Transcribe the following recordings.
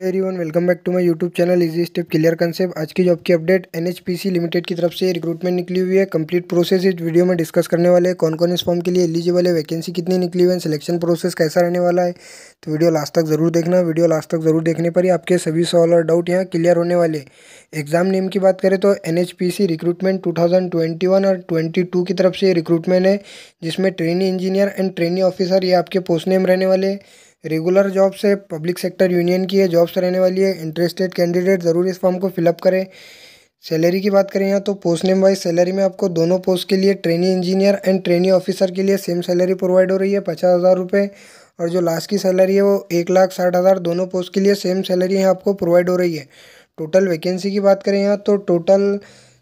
Everyone welcome back to my YouTube channel easy step clear concept. आज की job की update NHPC limited की तरफ से रिक्रूटमेंट निकली हुई है। कंप्लीट प्रोसेस इस वीडियो में डिस्कस करने वाले हैं। कौन कौन इस फॉर्म के लिए एलिजिबल है, वैकेंसी कितनी निकली हुई है, सिलेक्शन प्रोसेस कैसा रहने वाला है। तो वीडियो लास्ट तक जरूर देखना। वीडियो लास्ट तक जरूर देखने पर ही आपके सभी सवाल और डाउट यहाँ क्लियर होने वाले। एग्जाम नेम की बात करें तो एनएचपीसी रिक्रूटमेंट 2021 और 22 की तरफ से रिक्रूटमेंट है, जिसमें trainee engineer and trainee officer ये आपके पोस्ट नेम रहने वाले। रेगुलर जॉब्स है, पब्लिक सेक्टर यूनियन की है जॉब्स रहने वाली है। इंटरेस्टेड कैंडिडेट ज़रूर इस फॉर्म को फिलअप करें। सैलरी की बात करें यहाँ तो पोस्ट नेम वाइज सैलरी में आपको दोनों पोस्ट के लिए trainee engineer and trainee officer के लिए सेम सैलरी प्रोवाइड हो रही है 50,000 रुपये। और जो लास्ट की सैलरी है वो 1,60,000, दोनों पोस्ट के लिए सेम सैलरी यहाँ आपको प्रोवाइड हो रही है। टोटल वैकेंसी की बात करें यहाँ तो टोटल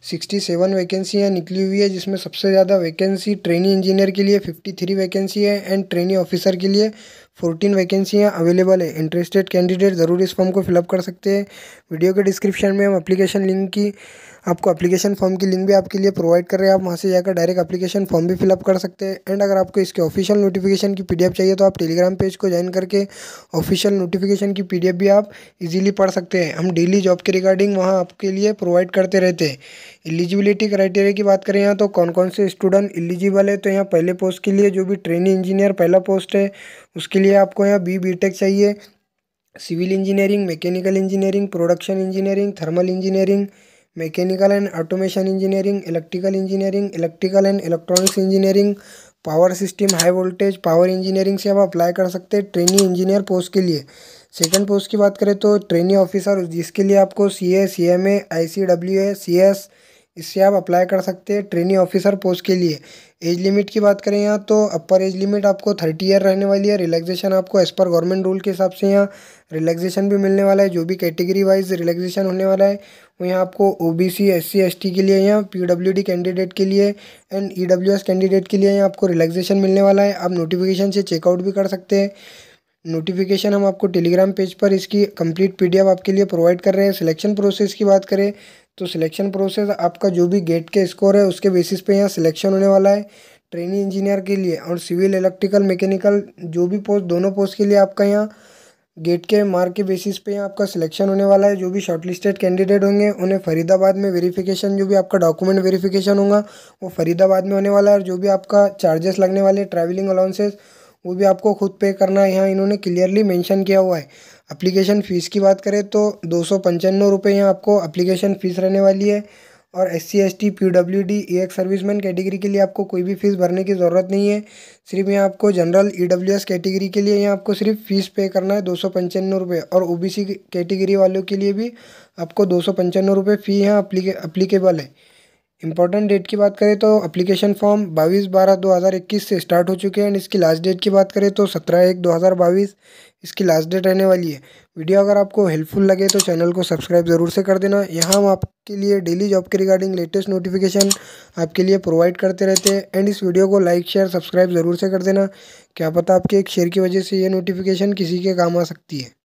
67 वैकेंसी यहाँ निकली हुई है, जिसमें सबसे ज़्यादा वैकेंसी ट्रेनी इंजीनियर के लिए 53 वैकेंसी है एंड ट्रेनी ऑफिसर के लिए 14 वैकेंसियाँ अवेलेबल है। इंटरेस्टेड कैंडिडेट ज़रूर इस फॉर्म को फिलअप कर सकते हैं। वीडियो के डिस्क्रिप्शन में हम एप्लीकेशन लिंक की आपको एप्लीकेशन फॉर्म की लिंक भी आपके लिए प्रोवाइड कर रहे हैं। आप वहां से जाकर डायरेक्ट एप्लीकेशन फॉर्म भी फिलअप कर सकते हैं। एंड अगर आपको इसके ऑफिशियल नोटिफिकेशन की पीडीएफ चाहिए तो आप टेलीग्राम पेज को ज्वाइन करके ऑफिशियल नोटिफिकेशन की पीडीएफ भी आप इजीली पढ़ सकते हैं। हम डेली जॉब के रिगार्डिंग वहाँ आपके लिए प्रोवाइड करते रहते हैं। एलिजिबिलिटी क्राइटेरिया की बात करें यहाँ तो कौन कौन से स्टूडेंट एलिजिबल है, तो यहाँ पहले पोस्ट के लिए जो भी ट्रेनी इंजीनियर पहला पोस्ट है उसके लिए आपको यहाँ बीटेक चाहिए। Civil engineering, mechanical engineering, production engineering, thermal engineering, mechanical and automation engineering, electrical engineering, electrical and electronics engineering, power system, high voltage power engineering से आप अप्लाई कर सकते हैं ट्रेनी इंजीनियर पोस्ट के लिए। सेकंड पोस्ट की बात करें तो ट्रेनी ऑफिसर, जिसके लिए आपको सीए, सीएमए, आईसीडब्ल्यूए, सीएस इससे आप अप्लाई कर सकते हैं ट्रेनी ऑफिसर पोस्ट के लिए। एज लिमिट की बात करें यहाँ तो अपर एज लिमिट आपको 30 ईयर रहने वाली है। रिलैक्सेशन आपको एज़ पर गवर्नमेंट रूल के हिसाब से यहाँ रिलैक्सेशन भी मिलने वाला है। जो भी कैटेगरी वाइज रिलैक्सेशन होने वाला है वो यहाँ आपको ओबीसी, एससी, एसटी के लिए, यहाँ पीडब्ल्यूडी कैंडिडेट के लिए एंड ईडब्ल्यूएस कैंडिडेट के लिए यहाँ आपको रिलैक्सेशन मिलने वाला है। आप नोटिफिकेशन से चेकआउट भी कर सकते हैं। नोटिफिकेशन हम आपको टेलीग्राम पेज पर इसकी कंप्लीट पीडीएफ आपके लिए प्रोवाइड कर रहे हैं। सिलेक्शन प्रोसेस की बात करें तो सिलेक्शन प्रोसेस आपका जो भी गेट के स्कोर है उसके बेसिस पे यहाँ सिलेक्शन होने वाला है ट्रेनी इंजीनियर के लिए। और सिविल, इलेक्ट्रिकल, मैकेनिकल जो भी पोस्ट, दोनों पोस्ट के लिए आपका यहाँ गेट के मार्क के बेसिस पे यहाँ आपका सिलेक्शन होने वाला है। जो भी शॉर्टलिस्टेड कैंडिडेट होंगे उन्हें फरीदाबाद में वेरिफिकेशन, जो भी आपका डॉक्यूमेंट वेरिफिकेशन होगा वो फरीदाबाद में होने वाला है। और जो भी आपका चार्जेस लगने वाले ट्रैवलिंग अलाउंसेस वो भी आपको खुद पे करना है, यहाँ इन्होंने क्लियरली मेंशन किया हुआ है। एप्लीकेशन फ़ीस की बात करें तो 295 रुपये यहाँ आपको एप्लीकेशन फ़ीस रहने वाली है। और SC, ST, PWD, ex serviceman category के लिए आपको कोई भी फीस भरने की ज़रूरत नहीं है। सिर्फ यहाँ आपको जनरल ईडब्ल्यूएस कैटेगरी के लिए यहाँ आपको सिर्फ फीस पे करना है 295 रुपये। और ओबीसी कैटेगरी वालों के लिए भी आपको 295 रुपये फ़ी यहाँ अप्लीकेबल है। इंपॉर्टेंट डेट की बात करें तो एप्लीकेशन फॉर्म 22/12/2021 से स्टार्ट हो चुके हैं। एंड इसकी लास्ट डेट की बात करें तो 17/1/2022 इसकी लास्ट डेट रहने वाली है। वीडियो अगर आपको हेल्पफुल लगे तो चैनल को सब्सक्राइब ज़रूर से कर देना। यहाँ हम आपके लिए डेली जॉब के रिगार्डिंग लेटेस्ट नोटिफिकेशन आपके लिए प्रोवाइड करते रहते हैं। एंड इस वीडियो को लाइक, शेयर, सब्सक्राइब ज़रूर से कर देना। क्या पता आपके एक शेयर की वजह से ये नोटिफिकेशन किसी के काम आ सकती है।